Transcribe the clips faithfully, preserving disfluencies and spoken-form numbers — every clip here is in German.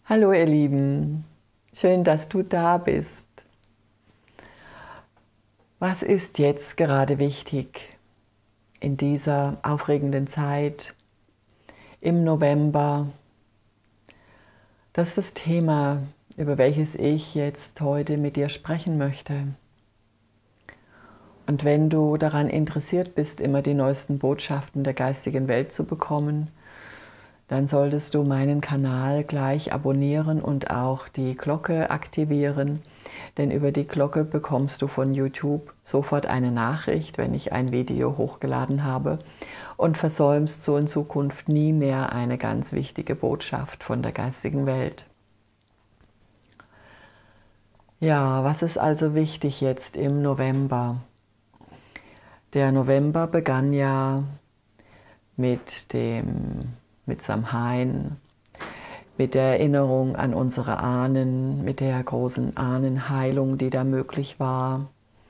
Hallo ihr Lieben, schön, dass du da bist. Was ist jetzt gerade wichtig in dieser aufregenden Zeit im November? Das ist das Thema, über welches ich jetzt heute mit dir sprechen möchte. Und wenn du daran interessiert bist, immer die neuesten Botschaften der geistigen Welt zu bekommen, dann solltest du meinen Kanal gleich abonnieren und auch die Glocke aktivieren, denn über die Glocke bekommst du von YouTube sofort eine Nachricht, wenn ich ein Video hochgeladen habe, und versäumst so in Zukunft nie mehr eine ganz wichtige Botschaft von der geistigen Welt. Ja, was ist also wichtig jetzt im November? Der November begann ja mit dem mit Samhain, mit der Erinnerung an unsere Ahnen, mit der großen Ahnenheilung, die da möglich war,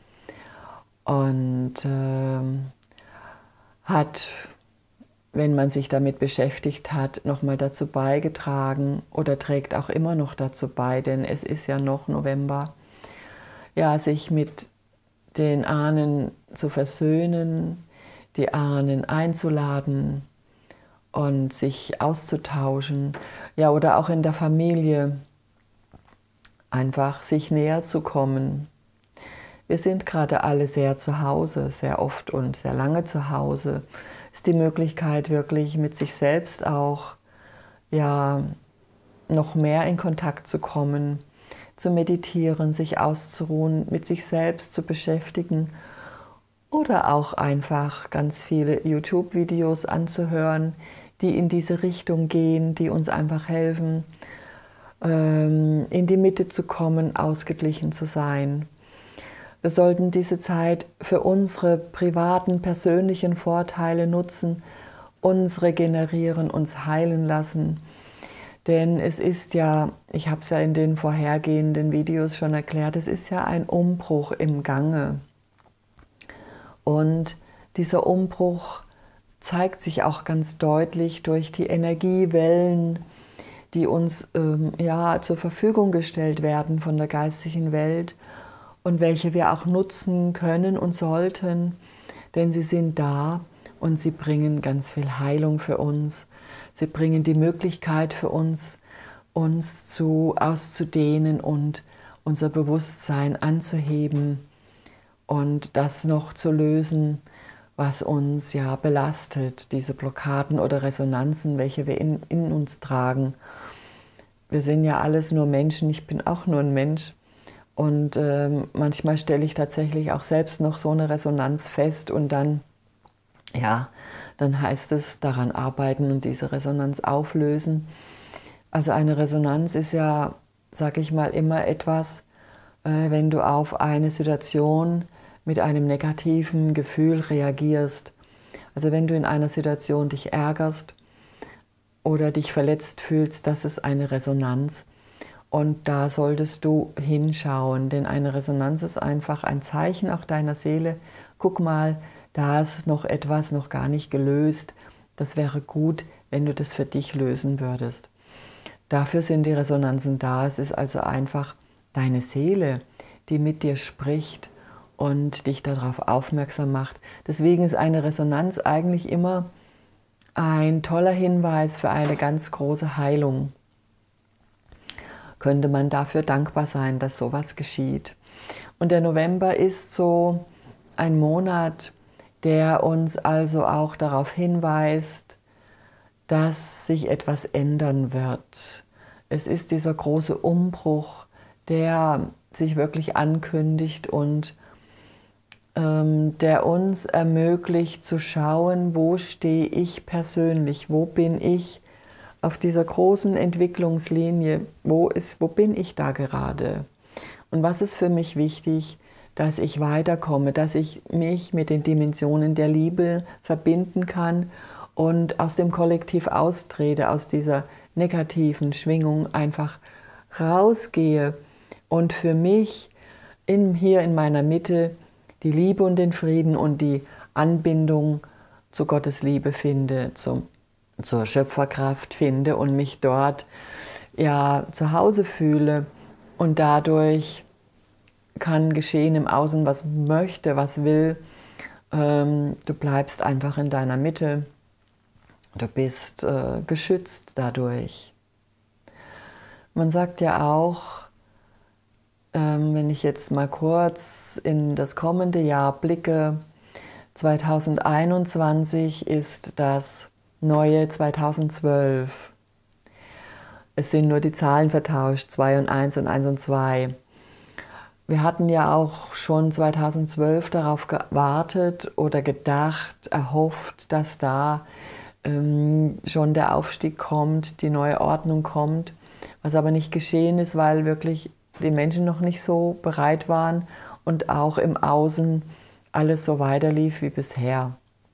und äh, hat, wenn man sich damit beschäftigt hat, nochmal dazu beigetragen oder trägt auch immer noch dazu bei, denn es ist ja noch November, ja, sich mit den Ahnen zu versöhnen, die Ahnen einzuladen und sich auszutauschen, ja, oder auch in der Familie einfach sich näher zu kommen. Wir sind gerade alle sehr zu Hause, sehr oft und sehr lange zu Hause. Ist die Möglichkeit, wirklich mit sich selbst auch, ja, noch mehr in Kontakt zu kommen, zu meditieren, sich auszuruhen, mit sich selbst zu beschäftigen oder auch einfach ganz viele YouTube-Videos anzuhören, die in diese Richtung gehen, die uns einfach helfen, in die Mitte zu kommen, ausgeglichen zu sein. Wir sollten diese Zeit für unsere privaten, persönlichen Vorteile nutzen, uns regenerieren, uns heilen lassen. Denn es ist ja, ich habe es ja in den vorhergehenden Videos schon erklärt, es ist ja ein Umbruch im Gange. Und dieser Umbruch zeigt sich auch ganz deutlich durch die Energiewellen, die uns ähm, ja, zur Verfügung gestellt werden von der geistigen Welt und welche wir auch nutzen können und sollten, denn sie sind da und sie bringen ganz viel Heilung für uns. Sie bringen die Möglichkeit für uns, uns zu, auszudehnen und unser Bewusstsein anzuheben und das noch zu lösen, was uns ja belastet, diese Blockaden oder Resonanzen, welche wir in, in uns tragen. Wir sind ja alles nur Menschen, ich bin auch nur ein Mensch, und äh, manchmal stelle ich tatsächlich auch selbst noch so eine Resonanz fest und dann, ja, dann heißt es daran arbeiten und diese Resonanz auflösen. Also eine Resonanz ist ja, sage ich mal, immer etwas, äh, wenn du auf eine Situation mit einem negativen Gefühl reagierst. Also wenn du in einer Situation dich ärgerst oder dich verletzt fühlst, das ist eine Resonanz. Und da solltest du hinschauen, denn eine Resonanz ist einfach ein Zeichen auch deiner Seele. Guck mal, da ist noch etwas noch gar nicht gelöst. Das wäre gut, wenn du das für dich lösen würdest. Dafür sind die Resonanzen da. Es ist also einfach deine Seele, die mit dir spricht und dich darauf aufmerksam macht. Deswegen ist eine Resonanz eigentlich immer ein toller Hinweis für eine ganz große Heilung. Könnte man dafür dankbar sein, dass sowas geschieht. Und der November ist so ein Monat, der uns also auch darauf hinweist, dass sich etwas ändern wird. Es ist dieser große Umbruch, der sich wirklich ankündigt und ähm, der uns ermöglicht zu schauen, wo stehe ich persönlich, wo bin ich auf dieser großen Entwicklungslinie, wo, ist, wo bin ich da gerade? Und was ist für mich wichtig, dass ich weiterkomme, dass ich mich mit den Dimensionen der Liebe verbinden kann und aus dem Kollektiv austrete, aus dieser negativen Schwingung einfach rausgehe und für mich in, hier in meiner Mitte die Liebe und den Frieden und die Anbindung zu Gottes Liebe finde, zum, zur Schöpferkraft finde und mich dort ja, zu Hause fühle. Und dadurch kann geschehen im Außen, was möchte, was will. Ähm, du bleibst einfach in deiner Mitte. Du bist äh, geschützt dadurch. Man sagt ja auch, ähm, wenn ich jetzt mal kurz in das kommende Jahr blicke, zweitausendeinundzwanzig ist das neue zweitausendzwölf. Es sind nur die Zahlen vertauscht, zwei und eins und eins und zwei. Wir hatten ja auch schon zweitausendzwölf darauf gewartet oder gedacht, erhofft, dass da ähm, schon der Aufstieg kommt, die neue Ordnung kommt, was aber nicht geschehen ist, weil wirklich die Menschen noch nicht so bereit waren und auch im Außen alles so weiterlief wie bisher.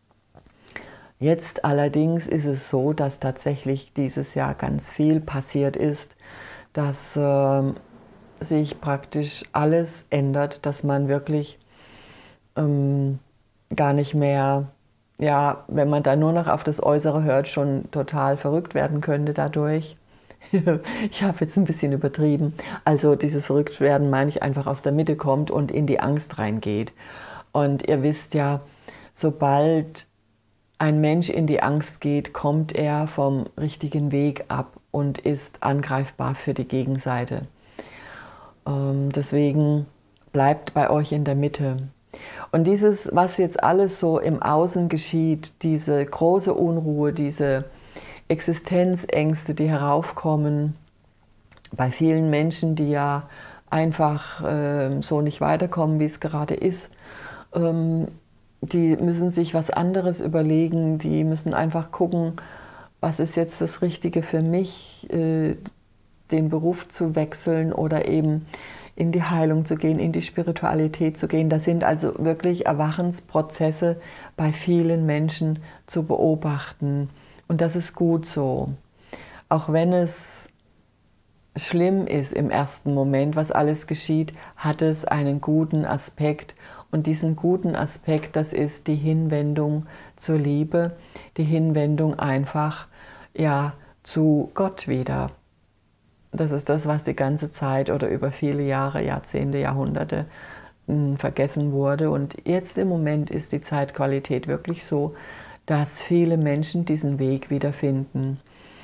Jetzt allerdings ist es so, dass tatsächlich dieses Jahr ganz viel passiert ist, dass äh, sich praktisch alles ändert, dass man wirklich ähm, gar nicht mehr, ja, wenn man da nur noch auf das Äußere hört, schon total verrückt werden könnte dadurch. Ich habe jetzt ein bisschen übertrieben. Also dieses Verrücktwerden meine ich einfach aus der Mitte kommt und in die Angst reingeht. Und ihr wisst ja, sobald ein Mensch in die Angst geht, kommt er vom richtigen Weg ab und ist angreifbar für die Gegenseite. Ähm, deswegen bleibt bei euch in der Mitte. Und dieses, was jetzt alles so im Außen geschieht, diese große Unruhe, diese Existenzängste, die heraufkommen, bei vielen Menschen, die ja einfach äh, so nicht weiterkommen, wie es gerade ist, ähm, die müssen sich was anderes überlegen, die müssen einfach gucken, was ist jetzt das Richtige für mich, äh, den Beruf zu wechseln oder eben in die Heilung zu gehen, in die Spiritualität zu gehen. Das sind also wirklich Erwachensprozesse bei vielen Menschen zu beobachten. Und das ist gut so. Auch wenn es schlimm ist im ersten Moment, was alles geschieht, hat es einen guten Aspekt. Und diesen guten Aspekt, das ist die Hinwendung zur Liebe, die Hinwendung einfach ja, zu Gott wieder. Das ist das, was die ganze Zeit oder über viele Jahre, Jahrzehnte, Jahrhunderte mh, vergessen wurde. Und jetzt im Moment ist die Zeitqualität wirklich so, dass viele Menschen diesen Weg wiederfinden.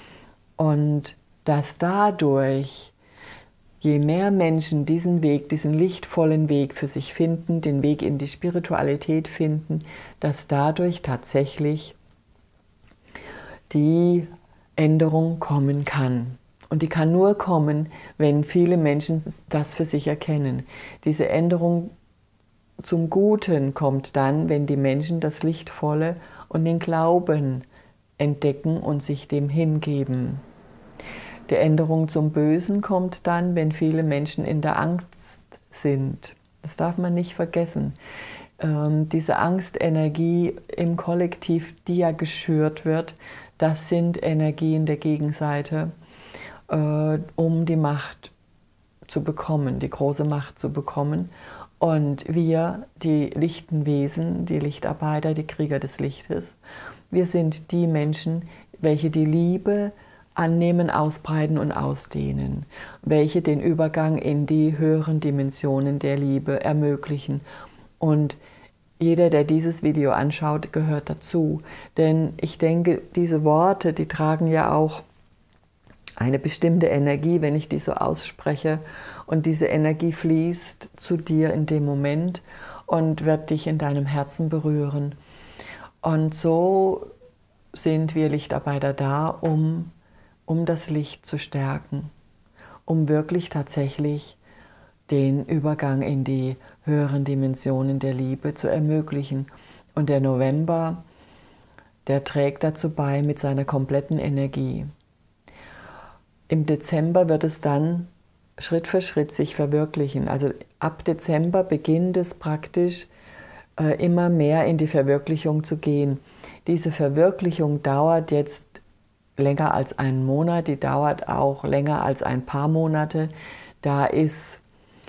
Und dass dadurch, je mehr Menschen diesen Weg, diesen lichtvollen Weg für sich finden, den Weg in die Spiritualität finden, dass dadurch tatsächlich die Änderung kommen kann. Und die kann nur kommen, wenn viele Menschen das für sich erkennen. Diese Änderung zum Guten kommt dann, wenn die Menschen das Lichtvolle und den Glauben entdecken und sich dem hingeben. Die Änderung zum Bösen kommt dann, wenn viele Menschen in der Angst sind. Das darf man nicht vergessen. Ähm, diese Angstenergie im Kollektiv, die ja geschürt wird, das sind Energien der Gegenseite, äh, um die Macht zu bekommen, die große Macht zu bekommen. Und wir, die lichten Wesen, die Lichtarbeiter, die Krieger des Lichtes, wir sind die Menschen, welche die Liebe annehmen, ausbreiten und ausdehnen, welche den Übergang in die höheren Dimensionen der Liebe ermöglichen. Und jeder, der dieses Video anschaut, gehört dazu. Denn ich denke, diese Worte, die tragen ja auch eine bestimmte Energie, wenn ich die so ausspreche. Und diese Energie fließt zu dir in dem Moment und wird dich in deinem Herzen berühren. Und so sind wir Lichtarbeiter da, um, um das Licht zu stärken, um wirklich tatsächlich den Übergang in die höheren Dimensionen der Liebe zu ermöglichen. Und der November, der trägt dazu bei mit seiner kompletten Energie. Im Dezember wird es dann Schritt für Schritt sich verwirklichen. Also ab Dezember beginnt es praktisch äh, immer mehr in die Verwirklichung zu gehen. Diese Verwirklichung dauert jetzt länger als einen Monat, die dauert auch länger als ein paar Monate. Da ist,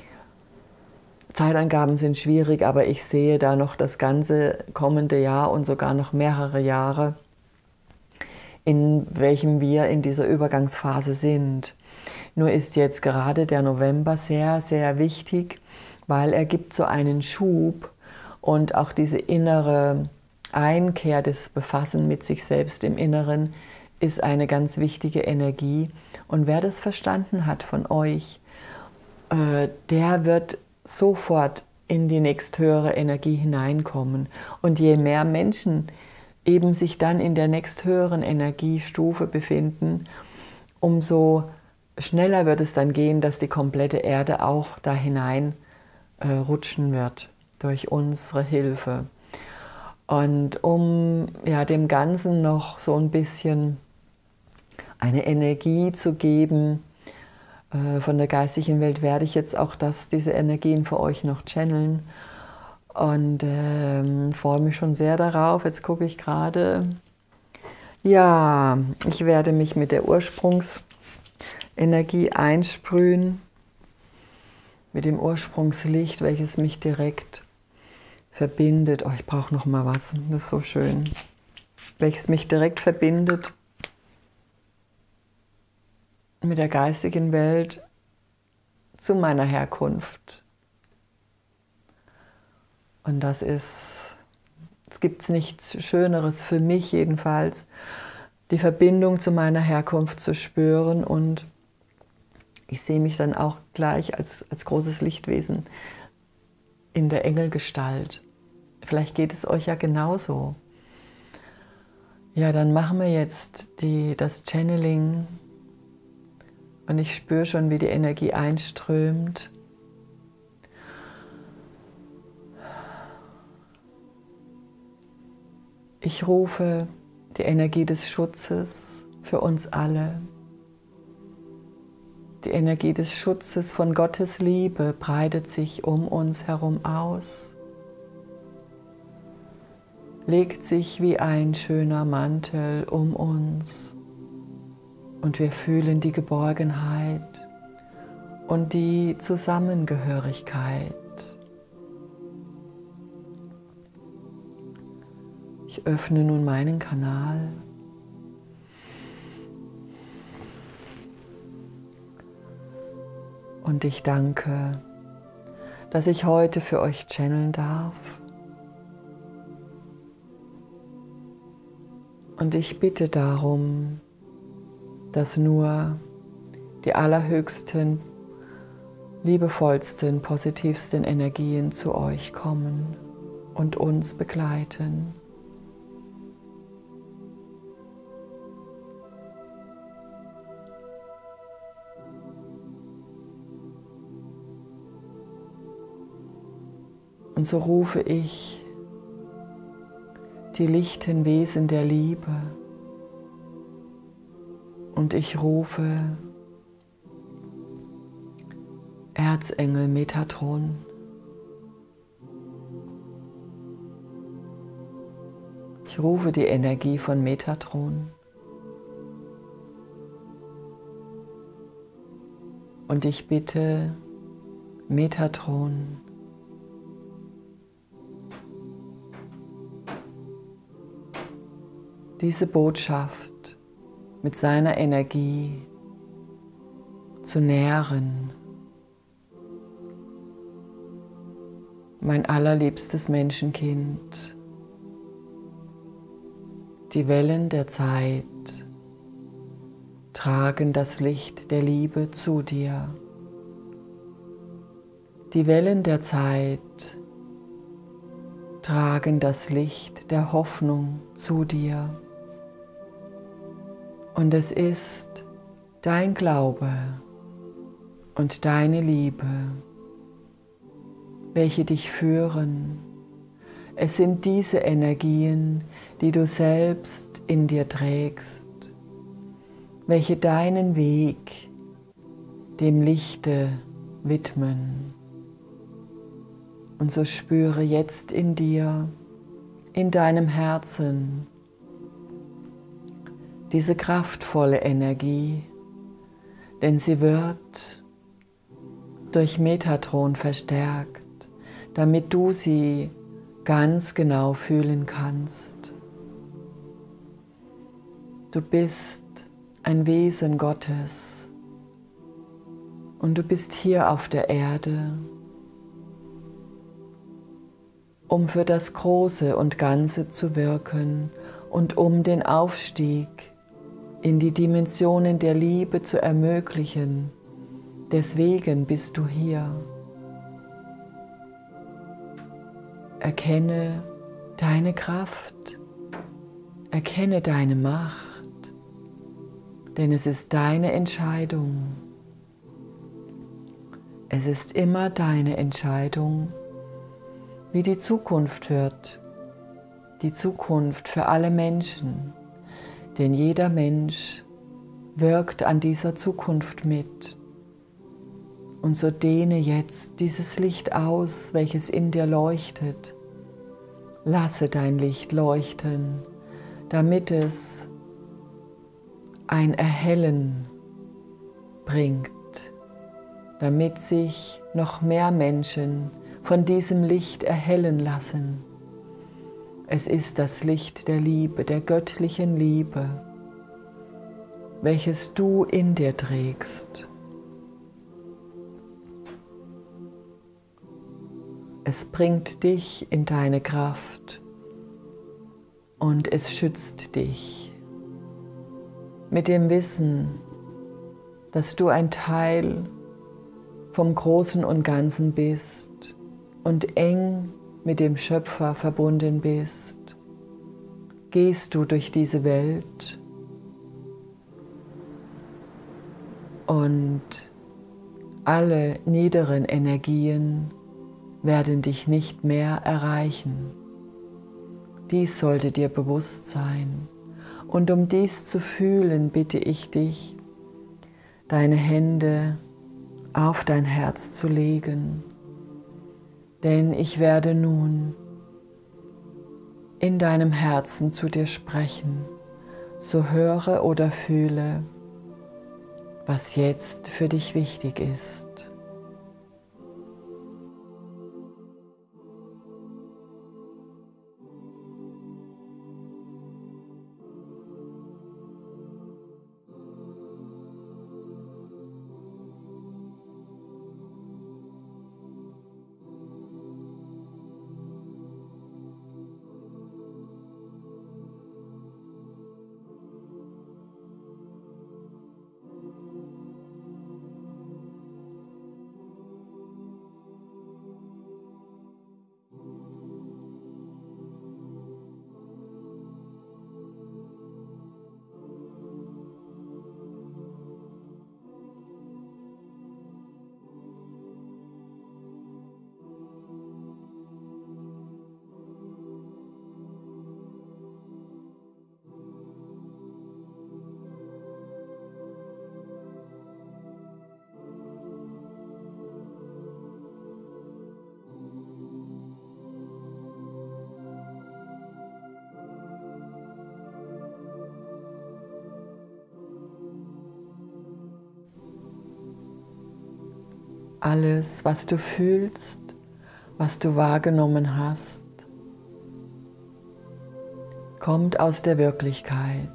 Zeitangaben sind schwierig, aber ich sehe da noch das ganze kommende Jahr und sogar noch mehrere Jahre, in welchem wir in dieser Übergangsphase sind. Nur ist jetzt gerade der November sehr, sehr wichtig, weil er gibt so einen Schub und auch diese innere Einkehr, das Befassen mit sich selbst im Inneren ist eine ganz wichtige Energie. Und wer das verstanden hat von euch, äh, der wird sofort in die nächsthöhere Energie hineinkommen. Und je mehr Menschen eben sich dann in der nächsthöheren Energiestufe befinden, umso schneller wird es dann gehen, dass die komplette Erde auch da hinein äh, rutschen wird durch unsere Hilfe. Und um ja, dem Ganzen noch so ein bisschen eine Energie zu geben, äh, von der geistigen Welt werde ich jetzt auch das, diese Energien für euch noch channeln. Und ähm, freue mich schon sehr darauf. Jetzt gucke ich gerade. Ja, ich werde mich mit der Ursprungsenergie einsprühen, mit dem Ursprungslicht, welches mich direkt verbindet. Oh, ich brauche noch mal was, das ist so schön. Welches mich direkt verbindet mit der geistigen Welt zu meiner Herkunft. Und das ist, es gibt nichts Schöneres für mich jedenfalls, die Verbindung zu meiner Herkunft zu spüren. Und ich sehe mich dann auch gleich als, als großes Lichtwesen in der Engelgestalt. Vielleicht geht es euch ja genauso. Ja, dann machen wir jetzt die, das Channeling. Und ich spüre schon, wie die Energie einströmt. Ich rufe die Energie des Schutzes für uns alle. Die Energie des Schutzes von Gottes Liebe breitet sich um uns herum aus, legt sich wie ein schöner Mantel um uns und wir fühlen die Geborgenheit und die Zusammengehörigkeit. Ich öffne nun meinen Kanal und ich danke, dass ich heute für euch channeln darf. Und ich bitte darum, dass nur die allerhöchsten, liebevollsten, positivsten Energien zu euch kommen und uns begleiten. Und so rufe ich die lichten Wesen der Liebe und ich rufe Erzengel Metatron. Ich rufe die Energie von Metatron und ich bitte Metatron, diese Botschaft mit seiner Energie zu nähren. Mein allerliebstes Menschenkind, die Wellen der Zeit tragen das Licht der Liebe zu dir. Die Wellen der Zeit tragen das Licht der Hoffnung zu dir. Und es ist dein Glaube und deine Liebe, welche dich führen. Es sind diese Energien, die du selbst in dir trägst, welche deinen Weg dem Lichte widmen. Und so spüre jetzt in dir, in deinem Herzen, diese kraftvolle Energie, denn sie wird durch Metatron verstärkt, damit du sie ganz genau fühlen kannst. Du bist ein Wesen Gottes Und du bist hier auf der Erde, um für das Große und Ganze zu wirken und um den Aufstieg in die Dimensionen der Liebe zu ermöglichen. Deswegen bist du hier. Erkenne deine Kraft, erkenne deine Macht, denn es ist deine Entscheidung. Es ist immer deine Entscheidung, wie die Zukunft wird, die Zukunft für alle Menschen, denn jeder Mensch wirkt an dieser Zukunft mit. Und so dehne jetzt dieses Licht aus, welches in dir leuchtet. Lasse dein Licht leuchten, damit es ein Erhellen bringt, damit sich noch mehr Menschen von diesem Licht erhellen lassen. Es ist das Licht der Liebe, der göttlichen Liebe, welches du in dir trägst. Es bringt dich in deine Kraft und es schützt dich mit dem Wissen, dass du ein Teil vom Großen und Ganzen bist und eng mit dem Schöpfer verbunden bist. Gehst du durch diese Welt und alle niederen Energien werden dich nicht mehr erreichen. Dies sollte dir bewusst sein. Und um dies zu fühlen, bitte ich dich, deine Hände auf dein Herz zu legen. Denn ich werde nun in deinem Herzen zu dir sprechen. So höre oder fühle, was jetzt für dich wichtig ist. Alles, was du fühlst, was du wahrgenommen hast, kommt aus der Wirklichkeit.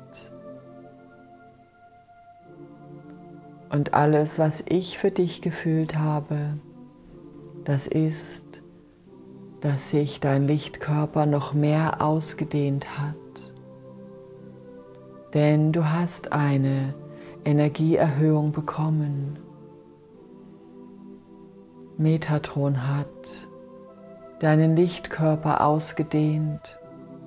Und alles, was ich für dich gefühlt habe, das ist, dass sich dein Lichtkörper noch mehr ausgedehnt hat. Denn du hast eine Energieerhöhung bekommen. Metatron hat deinen Lichtkörper ausgedehnt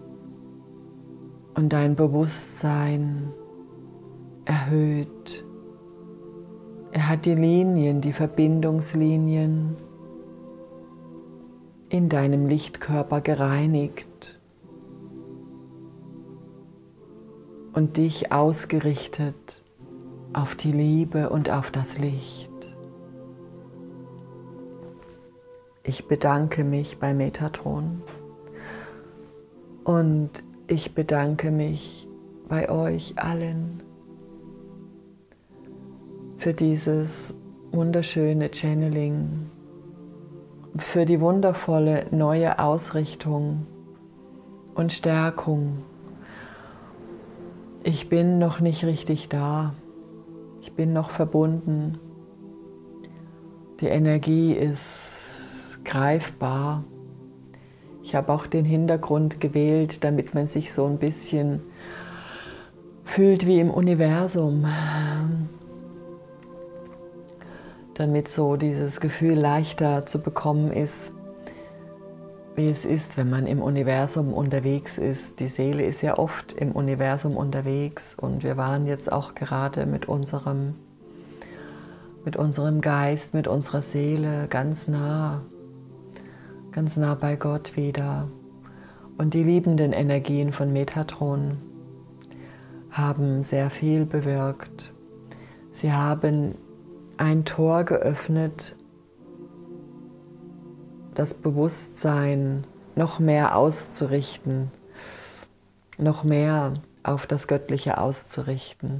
und dein Bewusstsein erhöht. Er hat die Linien, die Verbindungslinien in deinem Lichtkörper gereinigt und dich ausgerichtet auf die Liebe und auf das Licht. Ich bedanke mich bei Metatron und ich bedanke mich bei euch allen für dieses wunderschöne Channeling, für die wundervolle neue Ausrichtung und Stärkung. Ich bin noch nicht richtig da, ich bin noch verbunden, Die Energie ist greifbar. Ich habe auch den Hintergrund gewählt, damit man sich so ein bisschen fühlt wie im Universum. Damit so dieses Gefühl leichter zu bekommen ist, wie es ist, wenn man im Universum unterwegs ist. Die Seele ist ja oft im Universum unterwegs und wir waren jetzt auch gerade mit unserem, mit unserem Geist, mit unserer Seele ganz nah, ganz nah bei Gott wieder. Und die liebenden Energien von Metatron haben sehr viel bewirkt. Sie haben ein Tor geöffnet, das Bewusstsein noch mehr auszurichten, noch mehr auf das Göttliche auszurichten.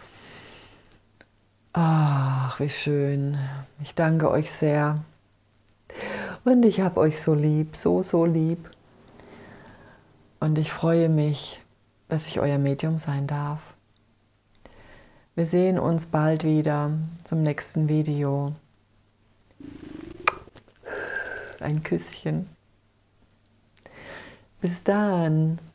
Ach, wie schön. Ich danke euch sehr. Und ich habe euch so lieb, so, so lieb. Und ich freue mich, dass ich euer Medium sein darf. Wir sehen uns bald wieder zum nächsten Video. Ein Küsschen. Bis dann.